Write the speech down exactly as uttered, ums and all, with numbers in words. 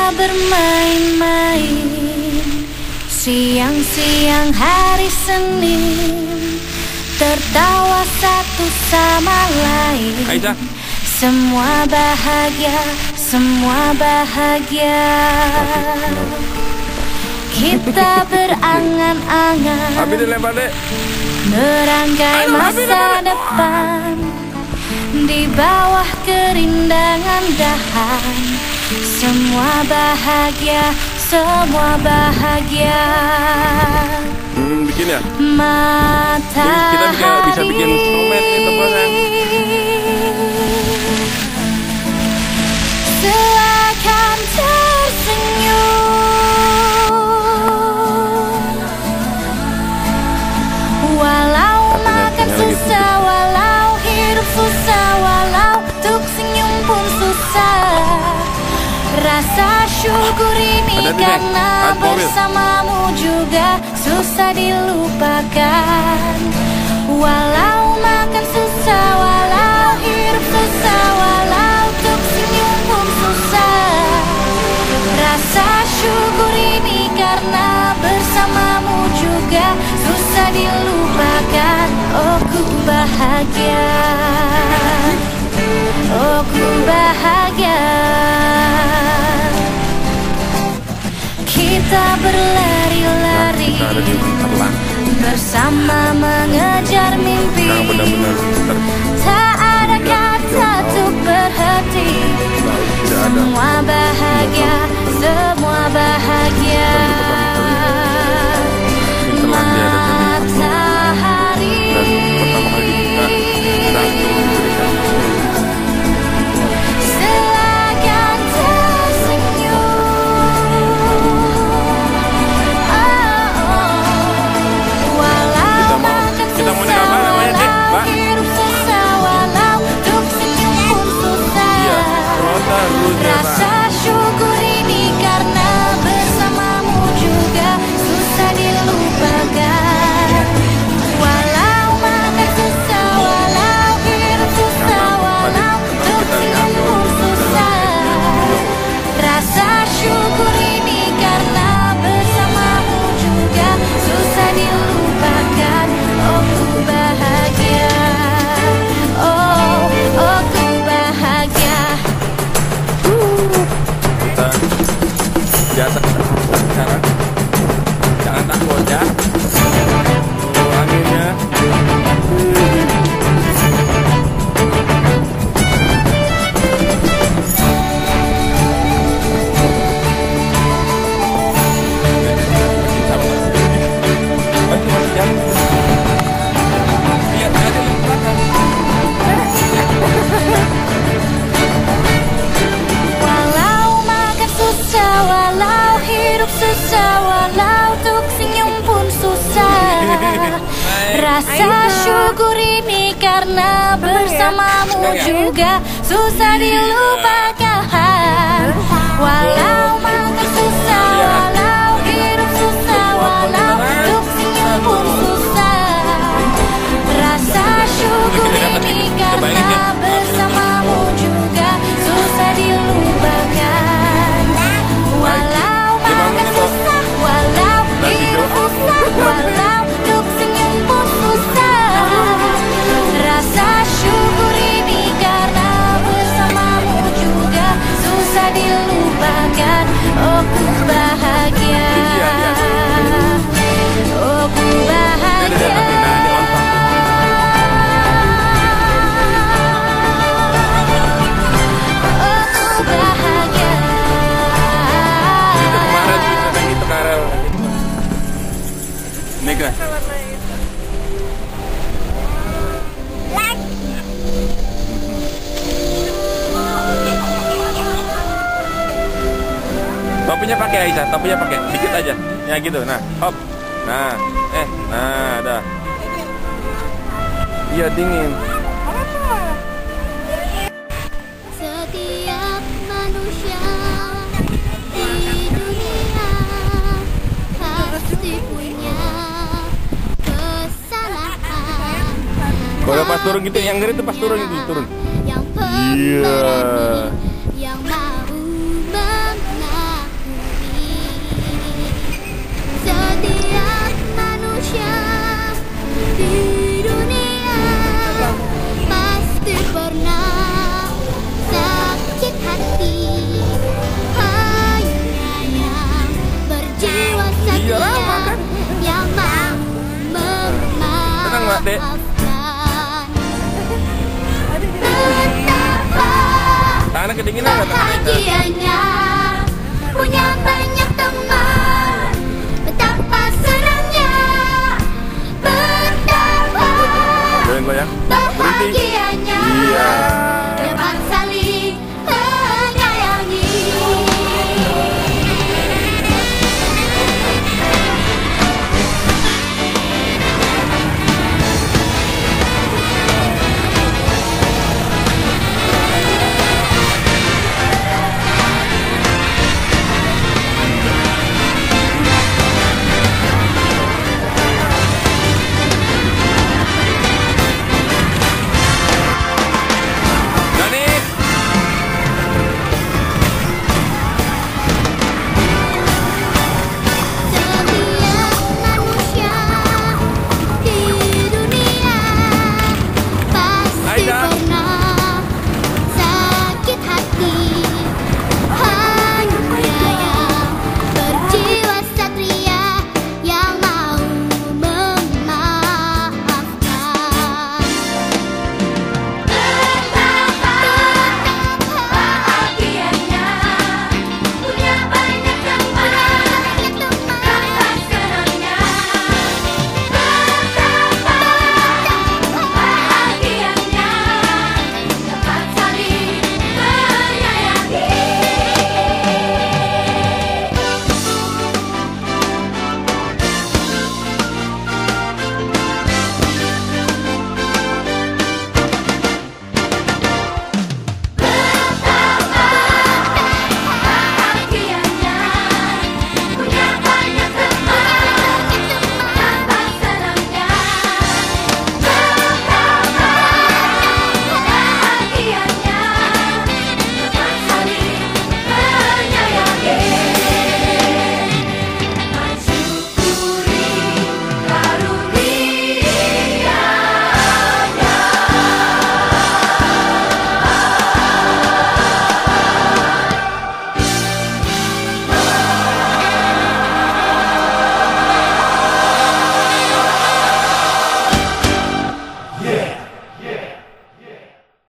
Kita bermain-main siang-siang hari Senin, tertawa satu sama lain. Aisyah. Semua bahagia, semua bahagia. Kita berangan-angan merangkai masa depan di bawah kerindangan dahan. Semua bahagia, semua bahagia. Hmm, bikin ya? Matahari. Kita bisa, bisa bikin snowman nih teman-teman. Silakan tersenyum, walau makan susah, walau hidup susah, walau untuk senyum pun susah. Rasa syukur ini karena bersamamu juga susah dilupakan. Walau makan susah, walau hidup susah, walau untuk senyum pun susah. Rasa syukur ini karena bersamamu juga susah dilupakan. Oh ku bahagia, oh ku bahagia. Kita berlari-lari bersama mengejar mimpi. Tak ada kata untuk berhenti. Semua bahagia, semua bahagia. Matahari silakan tersenyum, walau makan susah, walau hidup susah, walau untuk senyum pun susah. Rasa syukur ini karena bersamamu juga susah dilupakan. Walau makan susah, walau hidup susah, walau untuk senyum pun susah. Rasa syukur ini karena bersamamu juga susah dilupakan. Oh ku bahagia, oh oh ku bahagia. Di atas sekarang jangan takut ya. Oh, anginnya. Walau hidup susah, walau untuk senyum pun susah. Rasa syukur ini karena bersamamu juga susah dilupakan. Walau makan susah, walau hidup susah, walau untuk senyum pun susah. Rasa syukur ini karena bersamamu juga susah dilupakan. Walau makan susah, walau hidup susah, walau untuk senyum pun susah. Rasa syukur ini karena bersamamu juga susah dilupakan. Oh ku bahagia, oh ku bahagia. Mega. Topinya pakai Aisyah, topinya pakai dikit aja, ya gitu. Nah, hop, nah, eh, nah, dah. Iya dingin. Setiap manusia di dunia pasti punya kesalahan. Kalau pas turun gitu, yang ngeri tuh pas turun gitu, turun. Yang Iya. yang mau menang. dek. Maafkan. Betapa Tangannya kedinginan nggak tangannya? bahagianya punya